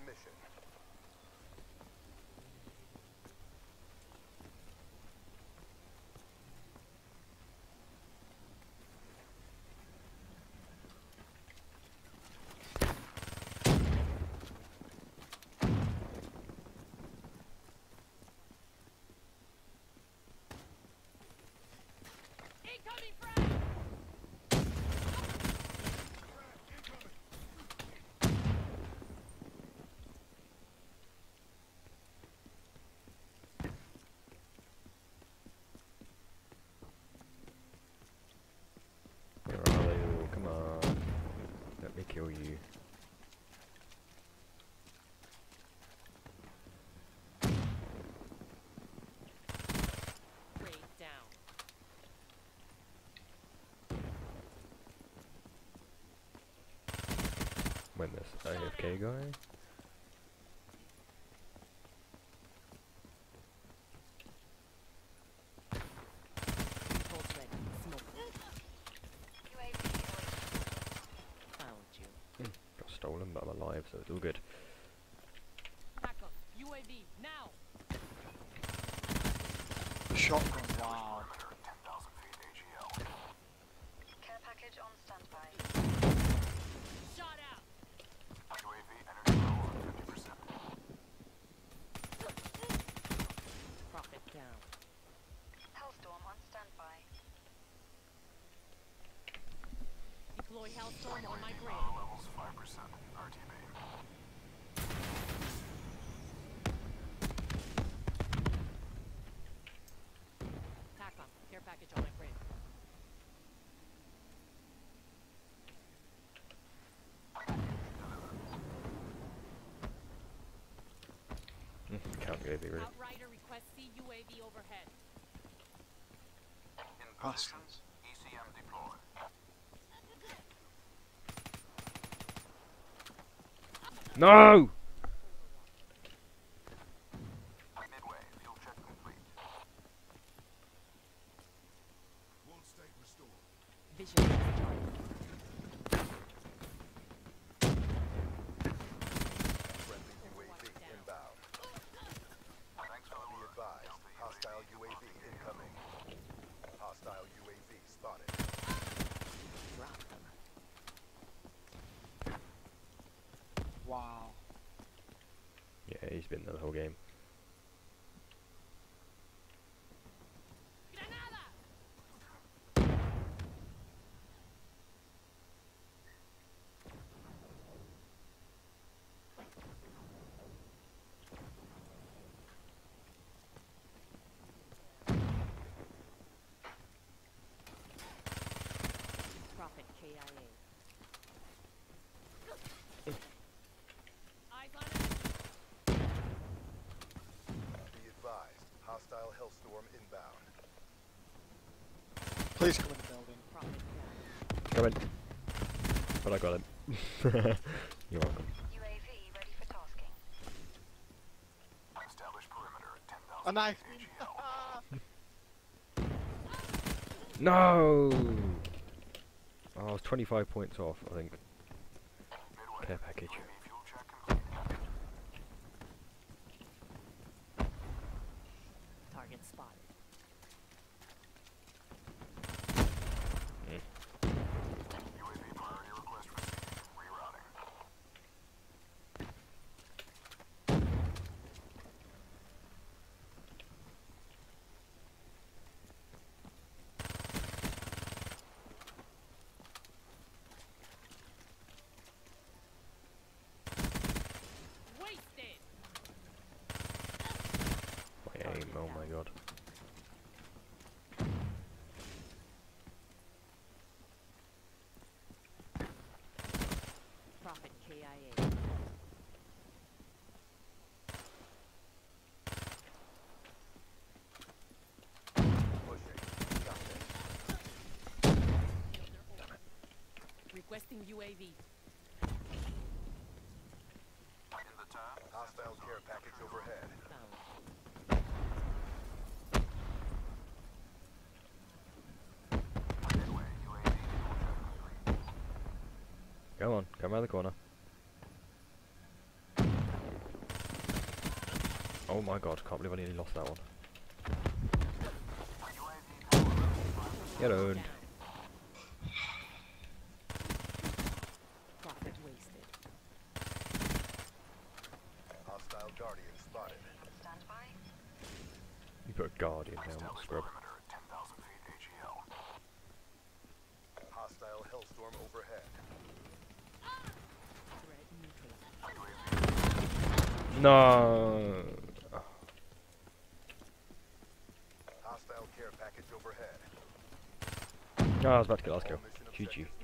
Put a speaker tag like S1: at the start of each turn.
S1: mission.
S2: Incoming frag!
S3: Where are they all? Come on. Let me kill you.
S2: Raid down.
S3: When this AFK guy?
S2: Bolts ready. Smoke. Found you.
S3: Got stolen, but I'm alive, so it's all good.
S2: Pack 'em. UAV now.
S4: Shotgun, wow.
S5: Care package on standby.
S2: Shot out. Profit down.
S5: Hellstorm on standby.
S2: Deploy Hellstorm on my grid.
S1: Levels 5%. RTB.
S2: Pack 'em. Care package on my grid.
S3: Can't get really.
S2: Outrider requests CUAV overhead.
S4: Bastards.
S1: ECM deployed.
S3: No!
S1: Midway. Fuel check complete.
S2: Vision destroyed.
S1: Friendly UAV inbound. Thanks for the Be advised. Hostile UAV incoming. Hostile UAV spotted.
S2: Drop them.
S4: Wow.
S3: Yeah, he's been there the whole game.
S2: Granada! Profit KIA. Eyes on it.
S1: Be advised. Hostile Hellstorm inbound.
S4: Please come in the building.
S2: Profit down.
S3: Come in. But I got him. You're welcome.
S5: UAV ready for tasking.
S1: Establish perimeter at 10,000.
S4: A knife.
S3: No! Oh, I was 25 points off, I think.
S1: Midway.
S3: Care package.
S1: UAV fuel check complete.
S2: Target spotted.
S1: UAV priority request received. Rerouting.
S2: Wasted!
S3: My aim, oh my god.
S2: Profit KIA.
S1: Pushing. Got this.
S2: Requesting UAV.
S1: In the turn. Hostile care package overhead.
S2: Found.
S1: Midway. UAV fuel check complete.
S3: Come on, come around the corner. Oh my god, can't believe I nearly lost that one. Get owned.
S2: Down. Profit wasted.
S1: Hostile Guardian spotted.
S5: Stand by.
S3: You put a guardian down, what scrub.
S1: Perimeter at 10,000 feet AGL. Hostile Hellstorm overhead.
S2: Threat neutralized.
S3: No.
S1: Hostile care package overhead.
S3: No, I was about to get last kill.
S1: All mission
S3: GG.
S1: objectives